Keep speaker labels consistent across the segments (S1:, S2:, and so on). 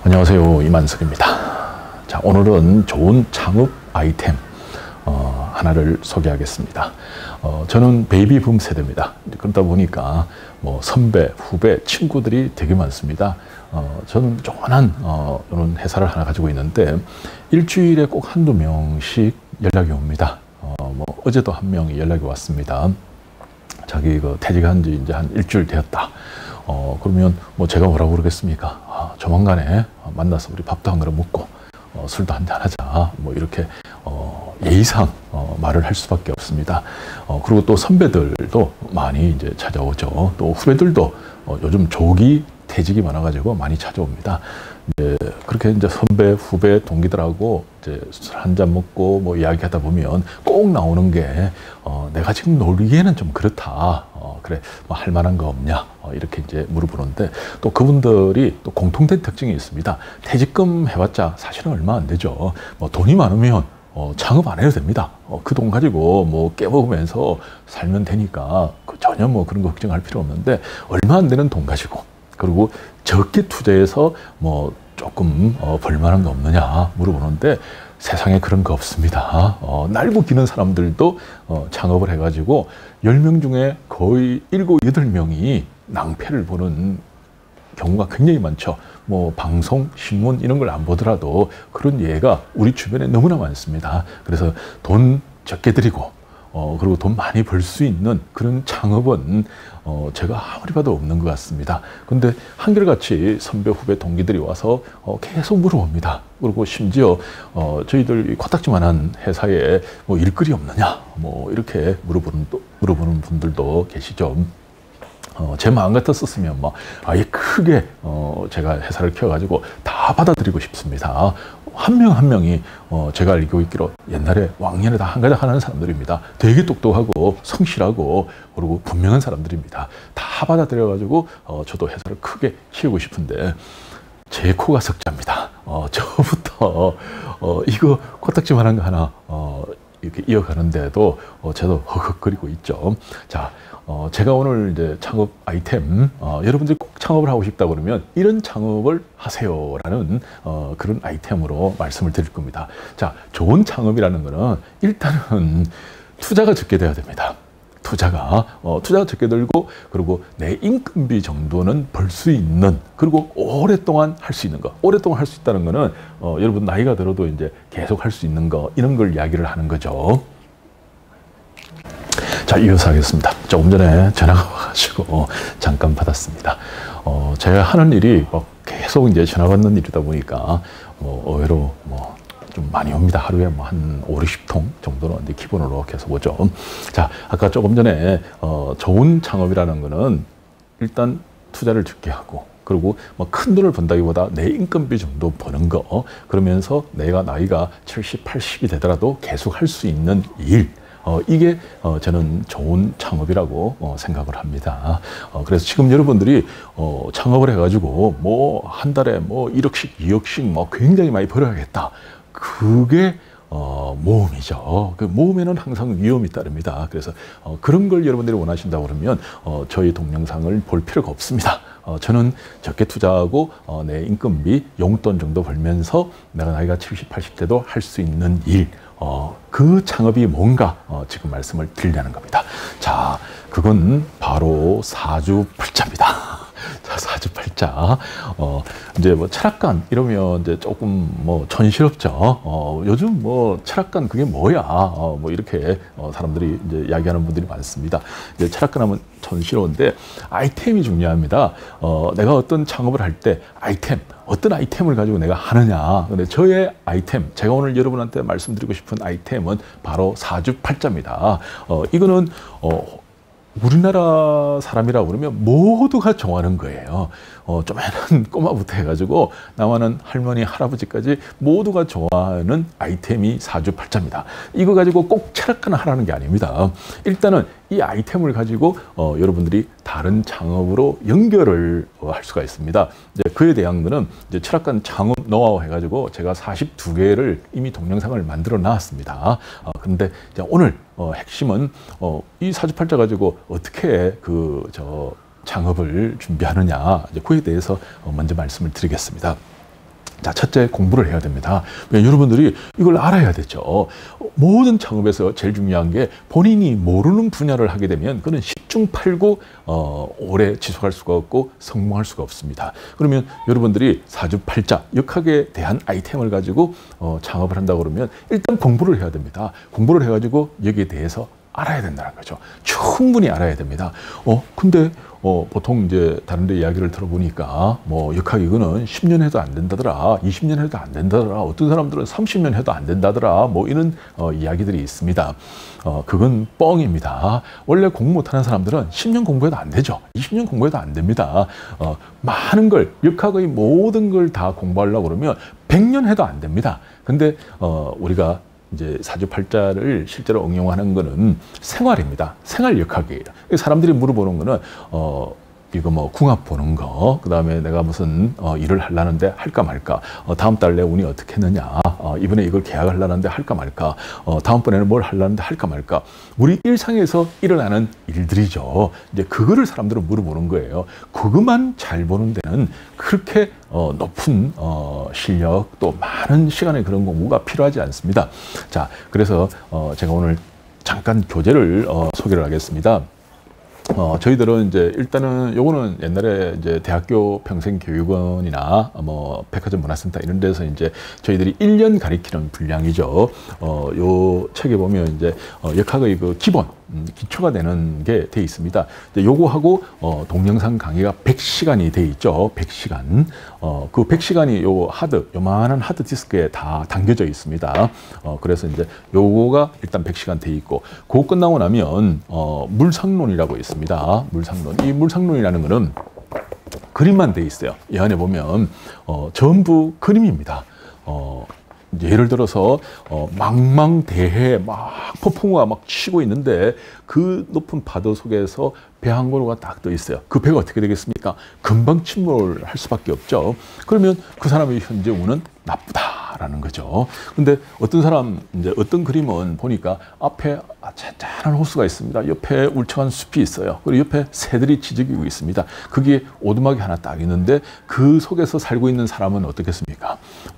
S1: 안녕하세요, 이만석입니다. 자, 오늘은 좋은 창업 아이템 하나를 소개하겠습니다. 저는 베이비붐 세대입니다. 그러다 보니까 뭐 선배, 후배, 친구들이 되게 많습니다. 저는 조그만한 이런 회사를 하나 가지고 있는데 일주일에 꼭 한두 명씩 연락이 옵니다. 뭐 어제도 한 명이 연락이 왔습니다. 자기 퇴직한 지 이제 한 일주일 되었다. 그러면 뭐 제가 뭐라고 그러겠습니까? 조만간에 만나서 우리 밥도 한 그릇 먹고 술도 한잔 하자. 뭐 이렇게 예의상 말을 할 수밖에 없습니다. 그리고 또 선배들도 많이 이제 찾아오죠. 또 후배들도 요즘 조기 퇴직이 많아가지고 많이 찾아옵니다. 이제 그렇게 이제 선배, 후배, 동기들하고 이제 술 한잔 먹고 뭐 이야기하다 보면 꼭 나오는 게 내가 지금 놀기에는 좀 그렇다. 그래, 뭐 할 만한 거 없냐? 이렇게 이제 물어보는데 또 그분들이 또 공통된 특징이 있습니다. 퇴직금 해봤자 사실은 얼마 안 되죠. 뭐 돈이 많으면 창업 안 해도 됩니다. 그 돈 가지고 뭐 깨먹으면서 살면 되니까 전혀 뭐 그런 거 걱정할 필요 없는데 얼마 안 되는 돈 가지고 그리고 적게 투자해서 뭐 조금 벌만한 거 없느냐 물어보는데 세상에 그런 거 없습니다. 날고 기는 사람들도 창업을 해가지고 10명 중에 거의 7, 8명이 낭패를 보는 경우가 굉장히 많죠. 뭐 방송, 신문 이런 걸 안 보더라도 그런 예가 우리 주변에 너무나 많습니다. 그래서 돈 적게 들이고 그리고 돈 많이 벌 수 있는 그런 창업은 제가 아무리 봐도 없는 것 같습니다. 근데 한결같이 선배, 후배, 동기들이 와서 계속 물어봅니다. 그리고 심지어 저희들 코딱지만한 회사에 뭐 일거리 없느냐 뭐 이렇게 물어보는 분들도 계시죠. 제 마음 같았었으면 뭐 아예 크게 제가 회사를 키워가지고 다 받아들이고 싶습니다. 한 명 한 명이 제가 알고 있기로 옛날에 왕년에 다 한 가닥 하는 사람들입니다. 되게 똑똑하고 성실하고 그리고 분명한 사람들입니다. 다 받아들여가지고 저도 회사를 크게 키우고 싶은데 제 코가 석자입니다. 저부터 이거 코딱지만한 거 하나 이렇게 이어가는데도 저도 헉헉거리고 있죠. 자, 제가 오늘 이제 창업 아이템, 여러분들이 꼭 창업을 하고 싶다 그러면 이런 창업을 하세요라는 그런 아이템으로 말씀을 드릴 겁니다. 자, 좋은 창업이라는 거는 일단은 투자가 적게 돼야 됩니다. 투자가 적게 들고 그리고 내 인건비 정도는 벌 수 있는 그리고 오랫동안 할 수 있는 거. 오랫동안 할 수 있다는 거는 여러분 나이가 들어도 이제 계속 할 수 있는 거 이런 걸 이야기를 하는 거죠. 자, 이어서 하겠습니다. 조금 전에 전화가 와가지고 잠깐 받았습니다. 제가 하는 일이 계속 이제 전화 받는 일이다 보니까 의외로 좀 많이 옵니다. 하루에 뭐 한 5, 60통 정도는 이제 기본으로 계속 오죠. 자, 아까 조금 전에 좋은 창업이라는 거는 일단 투자를 적게 하고 그리고 뭐 큰 돈을 번다기보다 내 인건비 정도 버는 거 그러면서 내가 나이가 70, 80이 되더라도 계속 할 수 있는 일 이게 저는 좋은 창업이라고 생각을 합니다. 그래서 지금 여러분들이 창업을 해가지고 뭐 한 달에 뭐 1억씩, 2억씩 뭐 굉장히 많이 벌어야겠다. 그게 모험이죠. 그 모험에는 항상 위험이 따릅니다. 그래서 그런 걸 여러분들이 원하신다고 그러면 저희 동영상을 볼 필요가 없습니다. 저는 적게 투자하고 내 인건비, 용돈 정도 벌면서 내가 나이가 70, 80대도 할 수 있는 일 그 창업이 뭔가 지금 말씀을 드리려는 겁니다. 자, 그건 바로 사주팔자입니다. 자, 사주팔자. 이제 뭐 철학관 이러면 이제 조금 뭐 촌스럽죠. 요즘 뭐 철학관 그게 뭐야? 뭐 이렇게 사람들이 이제 이야기하는 분들이 많습니다. 이제 철학관 하면 촌스러운데 아이템이 중요합니다. 내가 어떤 창업을 할 때 어떤 아이템을 가지고 내가 하느냐. 근데 저의 아이템, 제가 오늘 여러분한테 말씀드리고 싶은 아이템은 바로 사주팔자입니다. 이거는 우리나라 사람이라고 그러면 모두가 좋아하는 거예요. 조그마한 꼬마부터 해가지고 나와는 할머니, 할아버지까지 모두가 좋아하는 아이템이 사주팔자입니다. 이거 가지고 꼭 철학관 하라는 게 아닙니다. 일단은 이 아이템을 가지고 여러분들이 다른 창업으로 연결을 할 수가 있습니다. 이제 그에 대한 거는 이제 철학관 창업 노하우 해가지고 제가 42개를 이미 동영상을 만들어 놨습니다. 근데 이제 오늘 핵심은 이 사주팔자 가지고 어떻게 창업을 준비하느냐, 이제 그에 대해서 먼저 말씀을 드리겠습니다. 자, 첫째, 공부를 해야 됩니다. 여러분들이 이걸 알아야 되죠. 모든 창업에서 제일 중요한 게 본인이 모르는 분야를 하게 되면 그는 10중 8구 오래 지속할 수가 없고 성공할 수가 없습니다. 그러면 여러분들이 사주팔자, 역학에 대한 아이템을 가지고 창업을 한다고 그러면 일단 공부를 해야 됩니다. 공부를 해가지고 여기에 대해서 알아야 된다는 거죠. 충분히 알아야 됩니다. 근데 보통 이제 다른 데 이야기를 들어보니까 뭐 역학 이거는 10년 해도 안 된다더라, 20년 해도 안 된다더라, 어떤 사람들은 30년 해도 안 된다더라, 뭐 이런 이야기들이 있습니다. 그건 뻥입니다. 원래 공부 못하는 사람들은 10년 공부해도 안 되죠. 20년 공부해도 안 됩니다. 많은 걸, 역학의 모든 걸 다 공부하려고 그러면 100년 해도 안 됩니다. 근데 우리가 이제 사주팔자를 실제로 응용하는 거는 생활입니다. 생활 역학이에요. 사람들이 물어보는 거는 이거 뭐 궁합 보는 거, 그 다음에 내가 무슨 일을 하려는데 할까 말까, 다음 달에 운이 어떻게 했느냐, 이번에 이걸 계약하려는데 할까 말까, 다음번에는 뭘 하려는데 할까 말까. 우리 일상에서 일어나는 일들이죠. 이제 그거를 사람들은 물어보는 거예요. 그것만 잘 보는 데는 그렇게 높은 실력, 또 많은 시간의 그런 공부가 필요하지 않습니다. 자, 그래서 제가 오늘 잠깐 교재를 소개를 하겠습니다. 저희들은 이제 일단은 요거는 옛날에 이제 대학교 평생교육원이나 뭐 백화점 문화센터 이런 데서 이제 저희들이 1년 가리키는 분량이죠. 요 책에 보면 이제 역학의 그 기본 기초가 되는 게 돼 있습니다. 요거하고 동영상 강의가 100시간이 돼 있죠. 100시간. 그 100시간이 요 요만한 하드 디스크에 다 담겨져 있습니다. 그래서 이제 요거가 일단 100시간 돼 있고, 그거 끝나고 나면 물상론이라고 있습니다. 물상론. 이 물상론이라는 거는 그림만 돼 있어요. 이 안에 보면 전부 그림입니다. 예를 들어서 망망대해 막 폭풍우가 막 치고 있는데 그 높은 바다 속에서 배 한 고로가 딱 떠 있어요. 그 배가 어떻게 되겠습니까? 금방 침몰을 할 수밖에 없죠. 그러면 그 사람의 현재 운은 나쁘다라는 거죠. 근데 어떤 사람, 이제 어떤 그림은 보니까 앞에 잔잔한 호수가 있습니다. 옆에 울창한 숲이 있어요. 그리고 옆에 새들이 지저귀고 있습니다. 거기에 오두막이 하나 딱 있는데 그 속에서 살고 있는 사람은 어떻겠습니까?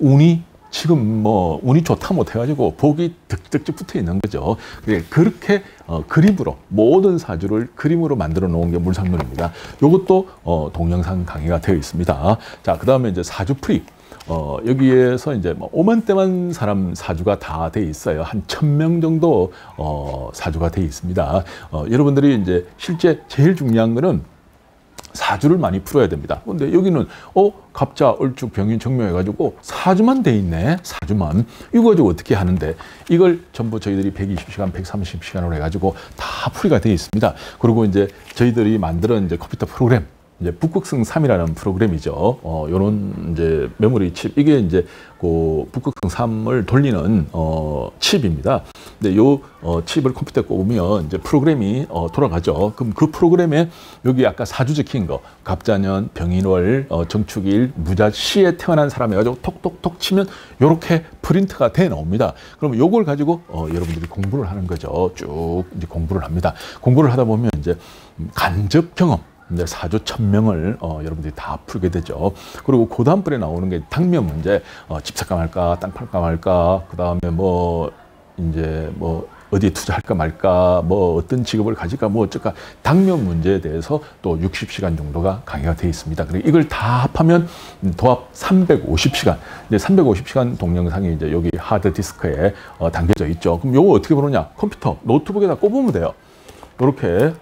S1: 지금 뭐 운이 좋다 못해가지고 복이 득득 붙어 있는 거죠. 그렇게 그림으로 모든 사주를 그림으로 만들어 놓은 게 물상론입니다. 이것도 동영상 강의가 되어 있습니다. 자, 그 다음에 이제 사주풀이. 여기에서 이제 뭐 5만 대만 사람 사주가 다 돼 있어요. 한 1000명 정도 사주가 돼 있습니다. 여러분들이 이제 실제 제일 중요한 거는 사주를 많이 풀어야 됩니다. 근데 여기는 갑자, 얼축, 병인, 정묘 해가지고 사주만 돼 있네. 사주만. 이거 가지고 어떻게 하는데, 이걸 전부 저희들이 120시간, 130시간으로 해가지고 다 풀이가 돼 있습니다. 그리고 이제 저희들이 만드는 이제 컴퓨터 프로그램, 이제 북극성 3이라는 프로그램이죠. 요런 이제 메모리 칩, 이게 이제 그 북극성 3을 돌리는 칩입니다. 근데 요 칩을 컴퓨터에 꼽으면 이제 프로그램이 돌아가죠. 그럼 그 프로그램에 여기 아까 사주 적힌 거, 갑자년, 병인월, 정축일, 무자시에 태어난 사람 해가지고 톡톡톡 치면 요렇게 프린트가 돼 나옵니다. 그럼 요걸 가지고 여러분들이 공부를 하는 거죠. 쭉 이제 공부를 합니다. 공부를 하다 보면 이제 간접 경험, 사주 1000명을 여러분들이 다 풀게 되죠. 그리고 그 다음번에 나오는 게 당면 문제, 집 살까 말까, 땅 팔까 말까, 그 다음에 뭐 이제 뭐 어디에 투자할까 말까, 뭐 어떤 직업을 가질까, 뭐 어쩔까, 당면 문제에 대해서 또 60시간 정도가 강의가 되어 있습니다. 그리고 이걸 다 합하면 도합 350시간. 이제 350시간 동영상이 이제 여기 하드 디스크에 담겨져 있죠. 그럼 요거 어떻게 보느냐? 컴퓨터, 노트북에다 꼽으면 돼요. 이렇게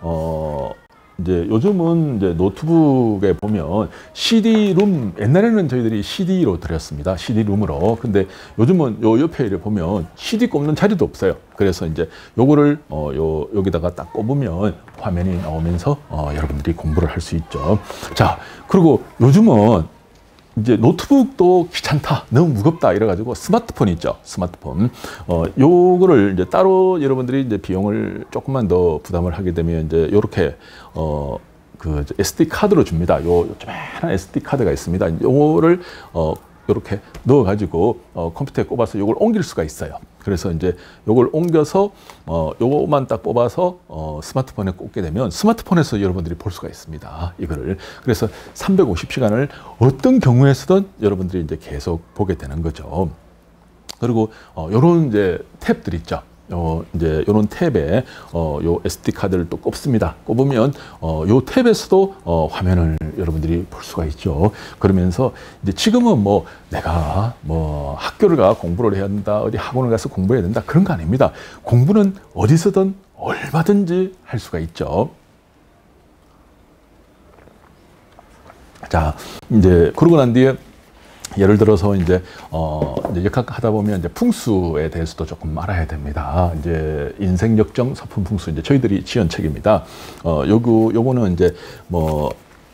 S1: 이제 요즘은 이제 노트북에 보면 CD-룸, 옛날에는 저희들이 CD로 들였습니다. CD-룸으로. 근데 요즘은 요 옆에 이렇게 보면 CD 꼽는 자리도 없어요. 그래서 이제 요거를 여기다가 딱 꼽으면 화면이 나오면서 여러분들이 공부를 할 수 있죠. 자, 그리고 요즘은 이제 노트북도 귀찮다, 너무 무겁다 이래가지고 스마트폰 있죠. 스마트폰. 요거를 이제 따로 여러분들이 이제 비용을 조금만 더 부담을 하게 되면 이제 요렇게 그 SD 카드로 줍니다. 요 조그만한 SD 카드가 있습니다. 요거를 요렇게 넣어가지고 컴퓨터에 꼽아서 요걸 옮길 수가 있어요. 그래서 이제 요걸 옮겨서 요거만 딱 뽑아서 스마트폰에 꽂게 되면 스마트폰에서 여러분들이 볼 수가 있습니다. 이거를. 그래서 350시간을 어떤 경우에서든 여러분들이 이제 계속 보게 되는 거죠. 그리고 요런 이제 탭들 있죠. 이제 요런 탭에 요 SD 카드를 또 꼽습니다. 꼽으면 요 탭에서도 화면을 여러분들이 볼 수가 있죠. 그러면서 이제 지금은 뭐 내가 뭐 학교를 가 공부를 해야 된다, 어디 학원을 가서 공부해야 된다, 그런 거 아닙니다. 공부는 어디서든 얼마든지 할 수가 있죠. 자, 이제 그러고 난 뒤에 예를 들어서 이제 역학하다 보면 이제 풍수에 대해서도 조금 알아야 됩니다. 이제 인생 역정 서품 풍수, 이제 저희들이 지은 책입니다. 요거는 이제 뭐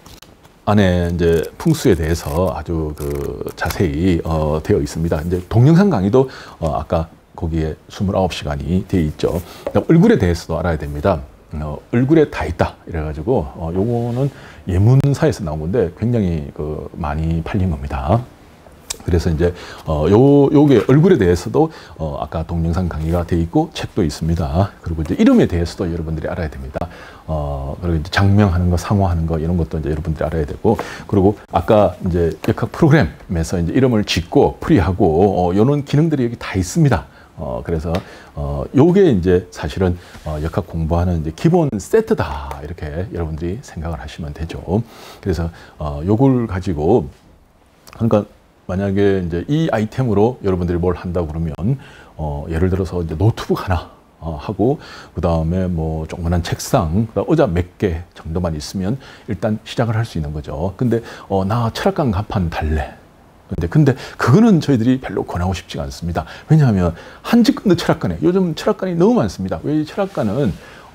S1: 안에 이제 풍수에 대해서 아주 그 자세히 되어 있습니다. 이제 동영상 강의도 아까 거기에 29시간이 되어 있죠. 얼굴에 대해서도 알아야 됩니다. 얼굴에 다 있다 이래가지고 요거는 예문사에서 나온 건데 굉장히 그 많이 팔린 겁니다. 그래서 이제 요게 얼굴에 대해서도 아까 동영상 강의가 돼 있고 책도 있습니다. 그리고 이제 이름에 대해서도 여러분들이 알아야 됩니다. 그리고 이제 장명하는 거, 상호하는 거 이런 것도 이제 여러분들이 알아야 되고, 그리고 아까 이제 역학 프로그램에서 이제 이름을 짓고 풀이하고 요런 기능들이 여기 다 있습니다. 그래서 요게 이제 사실은 역학 공부하는 이제 기본 세트다 이렇게 여러분들이 생각을 하시면 되죠. 그래서 요걸 가지고, 그러니까 만약에 이제 이 아이템으로 여러분들이 뭘 한다고 그러면 예를 들어서 이제 노트북 하나 하고 그 다음에 뭐 조그만한 책상, 의자 몇 개 정도만 있으면 일단 시작을 할 수 있는 거죠. 근데 나 철학관 간판 달래. 근데 그거는 저희들이 별로 권하고 싶지가 않습니다. 왜냐하면 한직근도 철학관에 요즘 철학관이 너무 많습니다. 왜 이 철학관은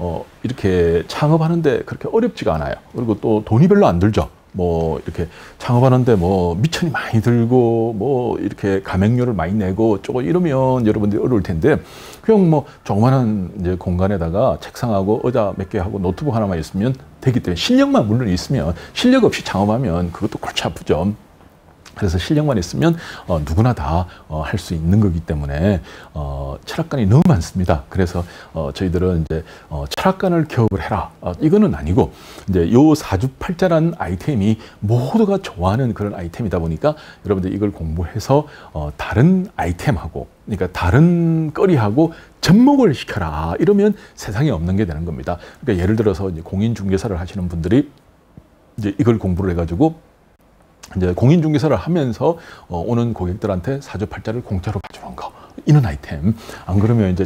S1: 이렇게 창업하는데 그렇게 어렵지가 않아요. 그리고 또 돈이 별로 안 들죠. 뭐 이렇게 창업하는데 뭐 미천이 많이 들고 뭐 이렇게 가맹료를 많이 내고 쪼고 이러면 여러분들이 어려울 텐데, 그냥 뭐 조그마한 이제 공간에다가 책상하고 의자 몇 개 하고 노트북 하나만 있으면 되기 때문에, 실력만 물론 있으면, 실력 없이 창업하면 그것도 골치 아프죠. 그래서 실력만 있으면 누구나 다 할 수 있는 거기 때문에 철학관이 너무 많습니다. 그래서 저희들은 이제 철학관을 개업을 해라 이거는 아니고, 이제 요 사주팔자라는 아이템이 모두가 좋아하는 그런 아이템이다 보니까 여러분들 이걸 공부해서 다른 아이템하고, 그러니까 다른 거리하고 접목을 시켜라 이러면 세상에 없는 게 되는 겁니다. 그러니까 예를 들어서 이제 공인중개사를 하시는 분들이 이제 이걸 공부를 해가지고 이제 공인중개사를 하면서 오는 고객들한테 사주팔자를 공짜로 봐주는 거, 이런 아이템. 안 그러면 이제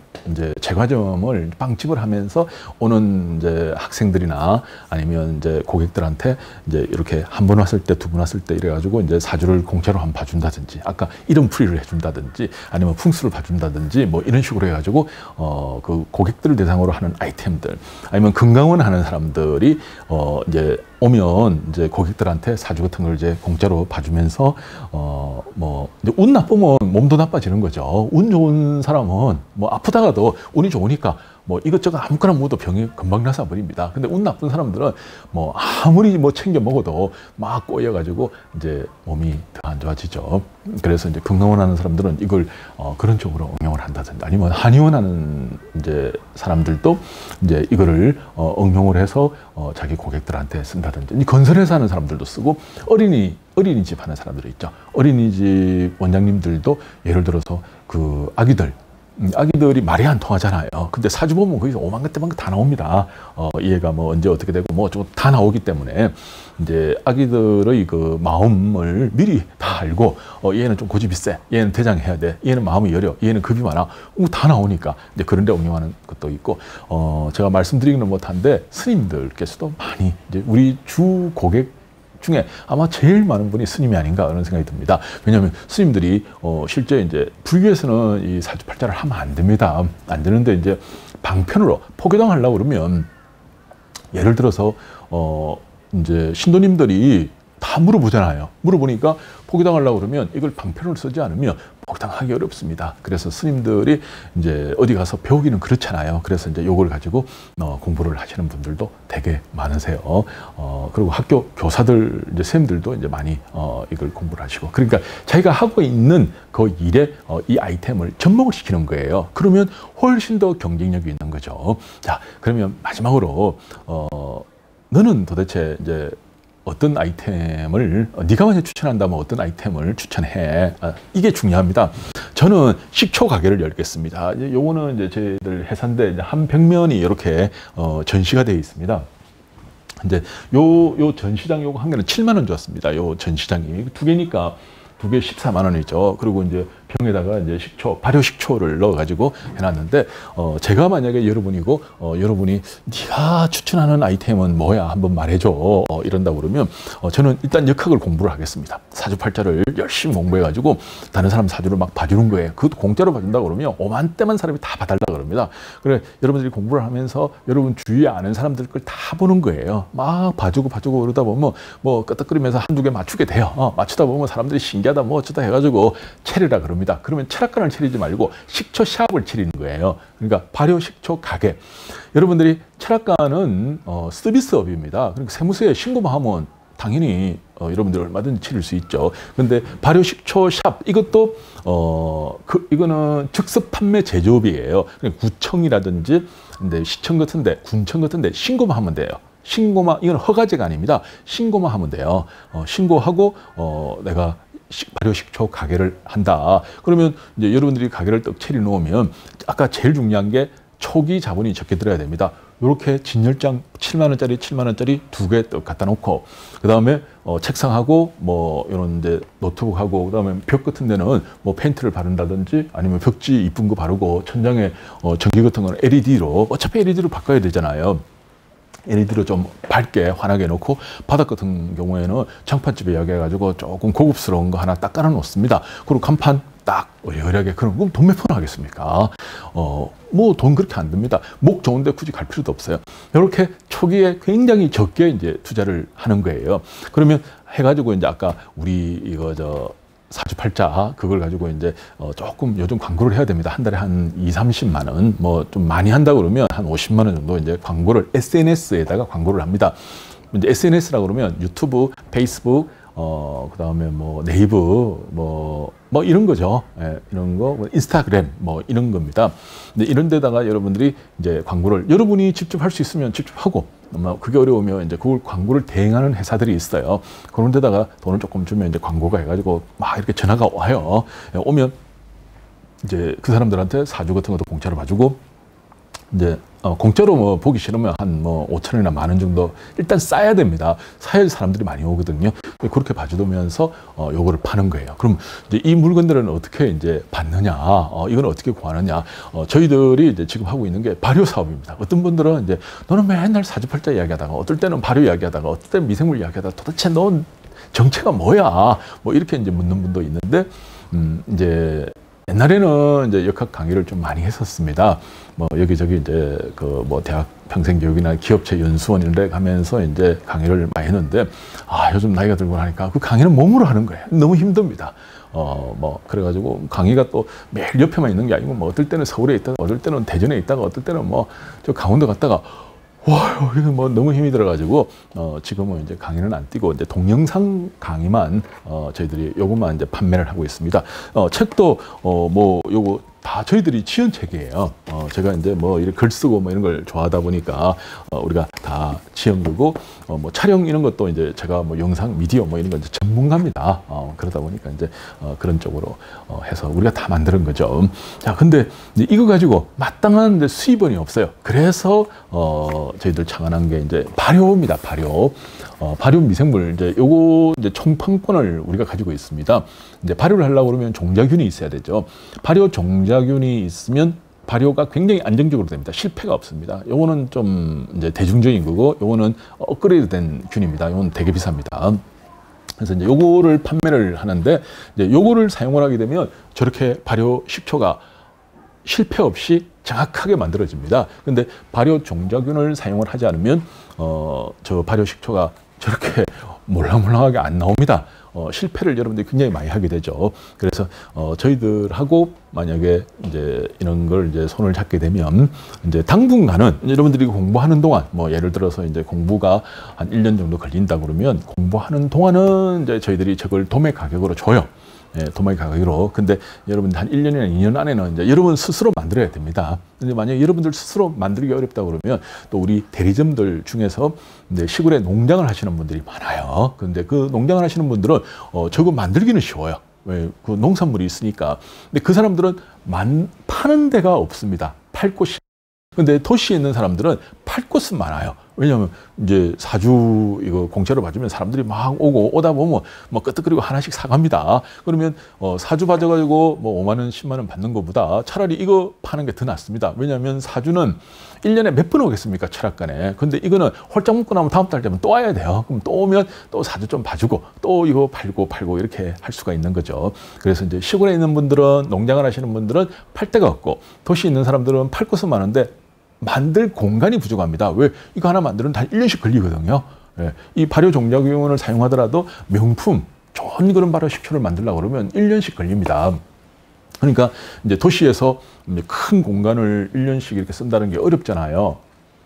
S1: 제과점을 빵집을 하면서 오는 이제 학생들이나 아니면 이제 고객들한테 이제 이렇게 한 번 왔을 때, 두 번 왔을 때 이래가지고 이제 사주를 공짜로 한번 봐준다든지, 아까 이름 풀이를 해준다든지, 아니면 풍수를 봐준다든지, 뭐 이런 식으로 해가지고 그 고객들을 대상으로 하는 아이템들, 아니면 건강원 하는 사람들이 이제 오면 이제 고객들한테 사주 같은 걸 이제 공짜로 봐주면서 뭐 이제 운 나쁘면 몸도 나빠지는 거죠. 운 좋은 사람은 뭐 아프다가도 운이 좋으니까 뭐 이것저것 아무거나 먹어도 병이 금방 나서 버립니다. 근데 운 나쁜 사람들은 뭐 아무리 뭐 챙겨 먹어도 막 꼬여가지고 이제 몸이 더 안 좋아지죠. 그래서 이제 건강원 하는 사람들은 이걸 그런 쪽으로 응용을 한다든지, 아니면 한의원 하는 이제 사람들도 이제 이거를 응용을 해서 자기 고객들한테 쓴다든지, 건설회사 하는 사람들도 쓰고, 어린이집 하는 사람들이 있죠. 어린이집 원장님들도 예를 들어서 그 아기들이 말이 안 통하잖아요. 근데 사주 보면 거기서 오만긋때만 다 나옵니다. 얘가 뭐 언제 어떻게 되고 뭐 어쩌고 다 나오기 때문에 이제 아기들의 그 마음을 미리 다 알고, 얘는 좀 고집이 세, 얘는 대장해야 돼, 얘는 마음이 여려, 얘는 겁이 많아, 다 나오니까 이제 그런 데 응용하는 것도 있고, 제가 말씀드리기는 못한데 스님들께서도 많이 이제 우리 주 고객 중에 아마 제일 많은 분이 스님이 아닌가 그런 생각이 듭니다. 왜냐하면 스님들이 실제 이제 불교에서는 이 사주팔자를 하면 안 됩니다. 안 되는데 이제 방편으로 포교당 하려고 그러면, 예를 들어서 이제 신도님들이 다 물어보잖아요. 물어보니까 포기당하려고 그러면 이걸 방편을 쓰지 않으면 포기당하기 어렵습니다. 그래서 스님들이 이제 어디 가서 배우기는 그렇잖아요. 그래서 이제 요걸 가지고 공부를 하시는 분들도 되게 많으세요. 그리고 학교 교사들, 이제 선생님들도 이제 많이 이걸 공부를 하시고, 그러니까 자기가 하고 있는 그 일에 이 아이템을 접목을 시키는 거예요. 그러면 훨씬 더 경쟁력이 있는 거죠. 자, 그러면 마지막으로 너는 도대체 이제 어떤 아이템을, 네가 만약 추천한다면 어떤 아이템을 추천해? 이게 중요합니다. 저는 식초 가게를 열겠습니다. 요거는 이제 저희들 회사인데 이제 한 벽면이 이렇게 전시가 되어 있습니다. 이제 요 전시장 요거 한 개는 7만 원 줬습니다. 요 전시장이 두 개니까 두 개 14만 원이죠. 그리고 이제 병에다가 이제 식초, 발효 식초를 넣어가지고 해놨는데, 제가 만약에 여러분이고, 여러분이 네가 추천하는 아이템은 뭐야? 한번 말해줘. 이런다고 그러면, 저는 일단 역학을 공부를 하겠습니다. 사주팔자를 열심히 공부해가지고, 다른 사람 사주를 막 봐주는 거예요. 그것도 공짜로 봐준다고 그러면 5만 대만 사람이 다 봐달라고 그럽니다. 그래, 여러분들이 공부를 하면서 여러분 주위에 아는 사람들 걸 다 보는 거예요. 막 봐주고 그러다 보면 뭐 끄떡거리면서 한두 개 맞추게 돼요. 맞추다 보면 사람들이 신기하다 뭐 어쩌다 해가지고 체리라 그럽니다. 그러면 철학관을 차리지 말고 식초 샵을 차리는 거예요. 그러니까 발효 식초 가게. 여러분들이 철학관은 서비스업입니다. 그러니까 세무서에 신고만 하면 당연히 여러분들 얼마든지 치를 수 있죠. 근데 발효 식초 샵 이것도 이거는 즉석 판매 제조업이에요. 그러니까 구청이라든지 근데 시청 같은데 군청 같은데 신고만 하면 돼요. 신고만, 이건 허가제가 아닙니다. 신고만 하면 돼요. 신고하고 내가 발효 식초 가게를 한다. 그러면 이제 여러분들이 가게를 떡 차려 놓으면 아까 제일 중요한 게 초기 자본이 적게 들어야 됩니다. 이렇게 진열장 7만 원짜리 두 개 떡 갖다 놓고, 그 다음에 책상하고 뭐 이런 이제 노트북하고, 그 다음에 벽 같은 데는 뭐 페인트를 바른다든지 아니면 벽지 이쁜 거 바르고, 천장에 전기 같은 거는 LED로, 어차피 LED로 바꿔야 되잖아요. LED로 좀 밝게 환하게 놓고, 바닥 같은 경우에는 장판집에 이야기해가지고 조금 고급스러운 거 하나 딱 깔아 놓습니다. 그리고 간판 딱 여려하게. 그럼 돈 몇 푼 하겠습니까? 뭐 돈 그렇게 안 듭니다. 목 좋은데 굳이 갈 필요도 없어요. 이렇게 초기에 굉장히 적게 이제 투자를 하는 거예요. 그러면 해가지고 이제 아까 우리 이거 사주팔자 그걸 가지고 이제 조금 요즘 광고를 해야 됩니다. 한 달에 한 2, 30만 원, 뭐 좀 많이 한다고 그러면 한 50만 원 정도 이제 광고를 SNS에다가 광고를 합니다. 이제 SNS라고 그러면 유튜브, 페이스북, 그다음에 뭐 네이버 뭐 이런 거죠. 예, 이런 거, 인스타그램 뭐 이런 겁니다. 근데 이런 데다가 여러분들이 이제 광고를 여러분이 직접 할 수 있으면 직접 하고, 그게 어려우면 이제 그걸 광고를 대행하는 회사들이 있어요. 그런 데다가 돈을 조금 주면 이제 광고가 해가지고 막 이렇게 전화가 와요. 예, 오면 이제 그 사람들한테 사주 같은 것도 공짜로 봐주고, 이제 공짜로 뭐 보기 싫으면 한 뭐 5천 원이나 10,000원 정도 일단 싸야 됩니다. 사야 사람들이 많이 오거든요. 그렇게 봐주면서 요거를 파는 거예요. 그럼 이제 이 물건들은 어떻게 이제 받느냐, 이건 어떻게 구하느냐. 저희들이 이제 지금 하고 있는 게 발효 사업입니다. 어떤 분들은 이제 너는 맨날 사주팔자 이야기하다가, 어떨 때는 발효 이야기하다가, 어떨 때는 미생물 이야기하다가 도대체 넌 정체가 뭐야? 뭐 이렇게 이제 묻는 분도 있는데, 이제 옛날에는 이제 역학 강의를 좀 많이 했었습니다. 뭐 여기저기 이제 그 뭐 대학 평생교육이나 기업체 연수원 이런 데 가면서 이제 강의를 많이 했는데, 요즘 나이가 들고 나니까 그 강의는 몸으로 하는 거예요. 너무 힘듭니다. 뭐 그래가지고 강의가 또 매일 옆에만 있는 게 아니고, 뭐 어떨 때는 서울에 있다가, 어떨 때는 대전에 있다가, 어떨 때는 뭐 저 강원도 갔다가, 와, 이거 뭐 너무 힘이 들어가지고 지금은 이제 강의는 안 뛰고 이제 동영상 강의만 저희들이 요것만 이제 판매를 하고 있습니다. 책도 뭐 요거 다 저희들이 지은 책이에요. 제가 이제 뭐 이렇게 글 쓰고 뭐 이런 걸 좋아하다 보니까 우리가 다 지은 거고, 뭐 촬영 이런 것도 이제 제가 뭐 영상, 미디어 뭐 이런 거 이제 전문가입니다. 그러다 보니까 이제 그런 쪽으로 해서 우리가 다 만드는 거죠. 자, 근데 이제 이거 가지고 마땅한 이제 수입원이 없어요. 그래서 저희들 창안한 게 이제 발효입니다. 발효 미생물, 이제 요거 이제 총판권을 우리가 가지고 있습니다. 이제 발효를 하려고 그러면 종자균이 있어야 되죠. 발효 종자균이 있으면 발효가 굉장히 안정적으로 됩니다. 실패가 없습니다. 요거는 좀 이제 대중적인 거고, 요거는 업그레이드 된 균입니다. 요건 되게 비쌉니다. 그래서 이제 요거를 판매를 하는데, 이제 요거를 사용을 하게 되면 저렇게 발효 식초가 실패 없이 정확하게 만들어집니다. 근데 발효 종자균을 사용을 하지 않으면 저 발효 식초가 저렇게 몰랑몰랑하게 안 나옵니다. 실패를 여러분들이 굉장히 많이 하게 되죠. 그래서 저희들하고 만약에 이제 이런 걸 이제 손을 잡게 되면 이제 당분간은 여러분들이 공부하는 동안 뭐 예를 들어서 이제 공부가 한 1년 정도 걸린다 그러면 공부하는 동안은 이제 저희들이 저걸 도매 가격으로 줘요. 예, 도매 가격으로. 근데 여러분 한 1년이나 2년 안에는 이제 여러분 스스로 만들어야 됩니다. 근데 만약에 여러분들 스스로 만들기 어렵다 그러면 또 우리 대리점들 중에서 이제 시골에 농장을 하시는 분들이 많아요. 근데 그 농장을 하시는 분들은 저거 만들기는 쉬워요. 왜? 그 농산물이 있으니까. 근데 그 사람들은 파는 데가 없습니다. 팔 곳이. 근데 도시에 있는 사람들은 팔 곳은 많아요. 왜냐하면 이제 사주 이거 공짜로 받으면 사람들이 막 오다 보면 뭐 끄떡거리고 하나씩 사갑니다. 그러면 사주 받아가지고 뭐 5만 원, 10만 원 받는 것보다 차라리 이거 파는 게 더 낫습니다. 왜냐하면 사주는 1년에 몇 번 오겠습니까? 철학관에. 근데 이거는 홀짝 묶고 나면 다음 달 되면 또 와야 돼요. 그럼 또 오면 또 사주 좀 봐주고 또 이거 팔고 이렇게 할 수가 있는 거죠. 그래서 이제 시골에 있는 분들은 농장을 하시는 분들은 팔 데가 없고 도시에 있는 사람들은 팔 곳은 많은데 만들 공간이 부족합니다. 왜? 이거 하나 만드는 한 1년씩 걸리거든요. 예. 이 발효 종자균을 사용하더라도 명품, 좋은 그런 발효 식초를 만들려고 그러면 1년씩 걸립니다. 그러니까 이제 도시에서 큰 공간을 1년씩 이렇게 쓴다는 게 어렵잖아요.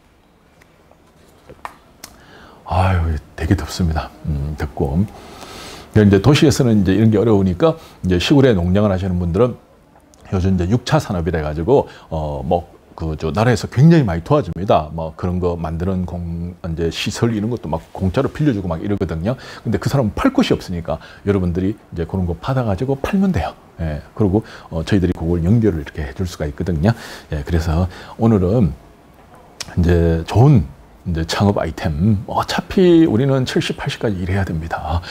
S1: 아유, 되게 덥습니다. 덥고. 이제 도시에서는 이제 이런 게 어려우니까 이제 시골에 농장을 하시는 분들은 요즘 이제 6차 산업이라 가지고 나라에서 굉장히 많이 도와줍니다. 뭐 그런 거 만드는 이제 시설 이런 것도 막 공짜로 빌려주고 막 이러거든요. 근데 그 사람은 팔 곳이 없으니까 여러분들이 이제 그런 거 받아가지고 팔면 돼요. 예, 그리고 저희들이 그걸 연결을 이렇게 해줄 수가 있거든요. 예, 그래서 오늘은 이제 좋은 이제 창업 아이템, 어차피 우리는 70, 80까지 일해야 됩니다.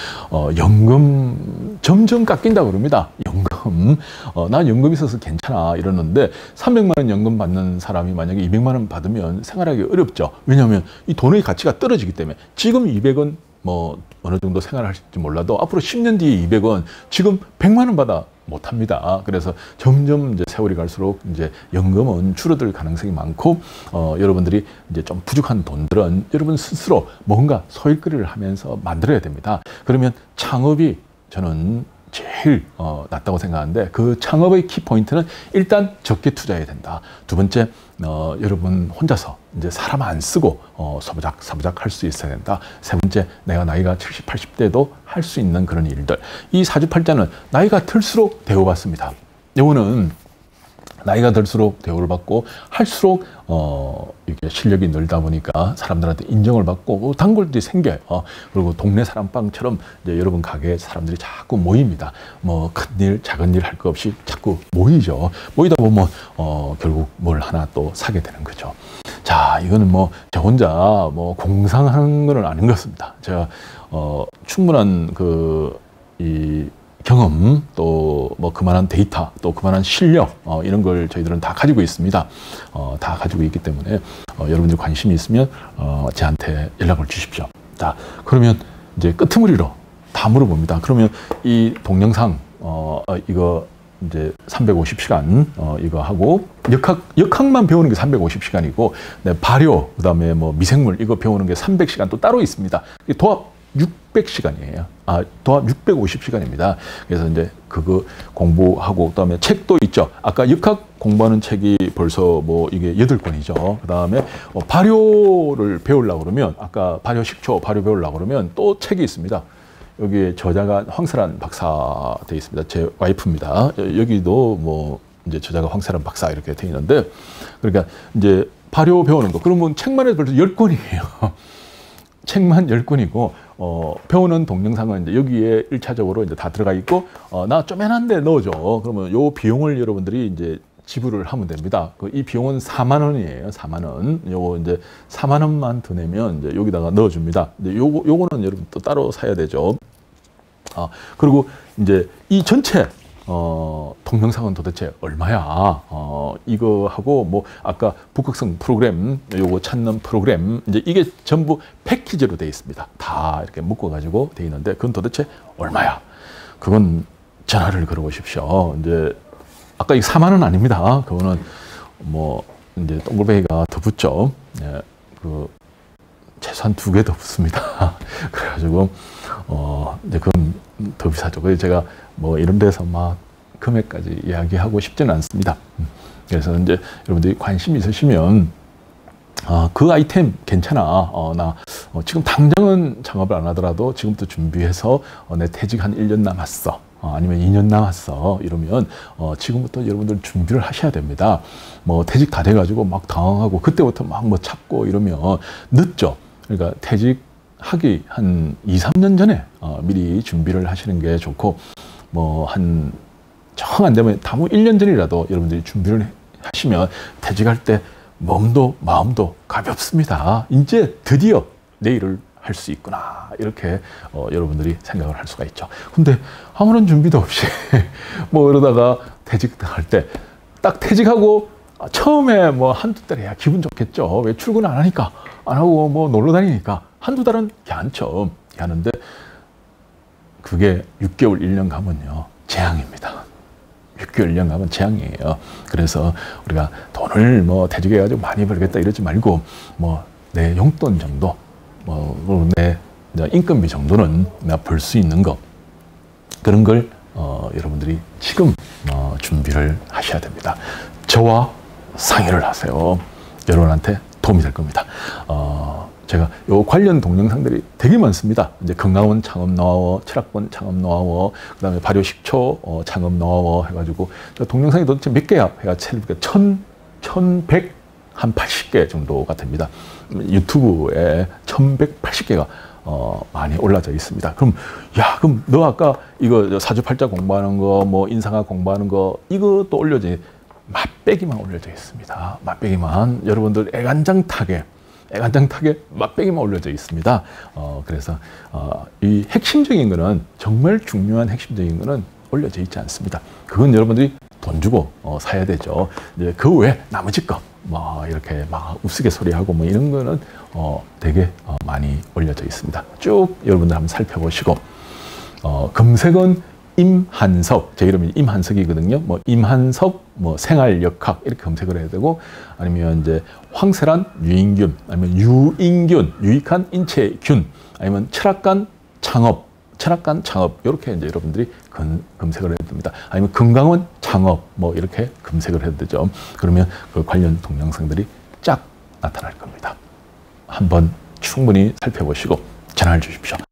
S1: 연금 점점 깎인다고 그럽니다. 연금. 난 연금 있어서 괜찮아 이러는데 300만 원 연금 받는 사람이 만약에 200만 원 받으면 생활하기 어렵죠. 왜냐하면 이 돈의 가치가 떨어지기 때문에 지금 200원 뭐 어느 정도 생활하실지 몰라도 앞으로 10년 뒤에 200원 지금 100만 원 받아 못합니다. 그래서 점점 이제 세월이 갈수록 이제 연금은 줄어들 가능성이 많고 여러분들이 이제 좀 부족한 돈들은 여러분 스스로 뭔가 소일거리를 하면서 만들어야 됩니다. 그러면 창업이 저는 제일 낫다고 생각하는데 그 창업의 키포인트는 일단 적게 투자해야 된다. 두 번째 여러분 혼자서 이제 사람 안 쓰고 사부작 할 수 있어야 된다. 세 번째 내가 나이가 70, 80대도 할 수 있는 그런 일들. 이 사주팔자는 나이가 들수록 대우받습니다. 요거는 나이가 들수록 대우를 받고 할수록 이게 실력이 늘다 보니까 사람들한테 인정을 받고 단골들이 생겨요. 그리고 동네 사람빵처럼 이제 여러분 가게에 사람들이 자꾸 모입니다. 뭐 큰일 작은 일 할 거 없이 자꾸 모이죠. 모이다 보면 결국 뭘 하나 또 사게 되는 거죠. 자, 이거는 뭐 저 혼자 뭐 공상하는 건 아닌 것 같습니다. 제가 충분한 이 경험, 또 뭐 그만한 데이터, 또 그만한 실력 이런 걸 저희들은 다 가지고 있습니다. 다 가지고 있기 때문에 여러분들 관심이 있으면 저한테 연락을 주십시오. 자, 그러면 이제 끄트머리로 다 물어봅니다. 그러면 이 동영상 이거 이제 350시간 이거 하고 역학만 배우는 게 350시간이고 발효 그다음에 뭐 미생물 이거 배우는 게 300시간 또 따로 있습니다. 도합 600시간이에요. 도합 650시간입니다. 그래서 이제 그거 공부하고 그다음에 책도 있죠. 아까 역학 공부하는 책이 벌써 뭐 이게 8권이죠. 그다음에 발효를 배우려고 그러면 아까 발효 식초 발효 배우려고 그러면 또 책이 있습니다. 여기에 저자가 황설한 박사 되어 있습니다. 제 와이프입니다. 여기도 뭐 이제 저자가 황설한 박사 이렇게 되어 있는데 그러니까 이제 발효 배우는 거 그러면 책만 해도 벌써 10권이에요. 책만 10권이고 배우는 동영상은 이제 여기에 1차적으로 이제 다 들어가 있고 나 쪼매난데 넣어줘. 그러면 요 비용을 여러분들이 이제 지불을 하면 됩니다. 이 비용은 4만 원이에요. 4만 원. 요거 이제 4만 원만 더 내면 이제 여기다가 넣어줍니다. 근데 요거는 여러분 또 따로 사야 되죠. 그리고 이제 이 전체 동영상은 도대체 얼마야? 이거 하고 뭐 아까 북극성 프로그램 요거 찾는 프로그램 이제 이게 전부 패키지로 되어 있습니다. 다 이렇게 묶어 가지고 되어 있는데 그건 도대체 얼마야? 그건 전화를 걸어보십시오. 이제 아까 이 4만 원 아닙니다. 그거는 뭐 이제 동글뱅이가 더 붙죠. 예, 그 최소한 2개 더 붙습니다. 그래가지고 이제 그건 더 비싸죠. 그래서 제가 뭐 이런 데서 막 금액까지 이야기하고 싶지는 않습니다. 그래서 이제 여러분들이 관심 있으시면 그 아이템 괜찮아. 나 지금 당장은 창업을 안 하더라도 지금부터 준비해서 내 퇴직 한 1년 남았어. 아니면 2년 남았어. 이러면 지금부터 여러분들 준비를 하셔야 됩니다. 뭐 퇴직 다 돼가지고 막 당황하고 그때부터 막 뭐 찾고 이러면 늦죠. 그러니까 퇴직하기 한 2, 3년 전에 미리 준비를 하시는 게 좋고 뭐 한 정 안 되면 다무 1년 전이라도 여러분들이 준비를 하시면 퇴직할 때 몸도 마음도 가볍습니다. 이제 드디어 내일을 할 수 있구나. 이렇게 여러분들이 생각을 할 수가 있죠. 근데 아무런 준비도 없이 뭐 이러다가 퇴직할 때 딱 퇴직하고 처음에 뭐 한두 달 해야 기분 좋겠죠. 왜 출근 안 하니까, 안 하고 뭐 놀러 다니니까 한두 달은 괜찮죠. 하는데 그게 6개월, 1년 가면요. 재앙입니다. 6개월, 1년 가면 재앙이에요. 그래서 우리가 돈을 뭐 퇴직해가지고 많이 벌겠다 이러지 말고 뭐 내 용돈 정도, 뭐 내 인건비 정도는 내가 벌 수 있는 거, 그런 걸 여러분들이 지금 준비를 하셔야 됩니다. 저와 상의를 하세요. 여러분한테 도움이 될 겁니다. 제가 요 관련 동영상들이 되게 많습니다. 이제 건강원 창업 노하우, 철학본 창업 노하우, 그 다음에 발효식초 창업 노하우 해가지고 동영상이 도대체 몇 개야? 해가 1180개 정도가 됩니다. 유튜브에 1180개가 많이 올라져 있습니다. 그럼 너 아까 이거 사주팔자 공부하는 거, 뭐 인상학 공부하는 거, 이것도 올려져, 맛배기만 올려져 있습니다. 맛배기만, 여러분들 애간장타게 맛배기만 올려져 있습니다. 그래서 이 핵심적인 거는, 정말 중요한 핵심적인 거는 올려져 있지 않습니다. 그건 여러분들이 돈 주고 사야 되죠. 이제 그 외에 나머지 거, 뭐 이렇게 막 우스갯소리하고 뭐 이런 거는 되게 많이 올려져 있습니다. 쭉 여러분들 한번 살펴보시고, 검색은 임한석, 제 이름이 임한석이거든요. 뭐 임한석, 뭐 생활역학 이렇게 검색을 해야 되고, 아니면 이제 황세란 유인균, 아니면 유인균, 유익한 인체균, 아니면 철학관 창업 이렇게 이제 여러분들이 검색을 해야 됩니다. 아니면 건강원 창업 뭐 이렇게 검색을 해야 되죠. 그러면 그 관련 동영상들이 쫙 나타날 겁니다. 한번 충분히 살펴보시고 전화를 주십시오.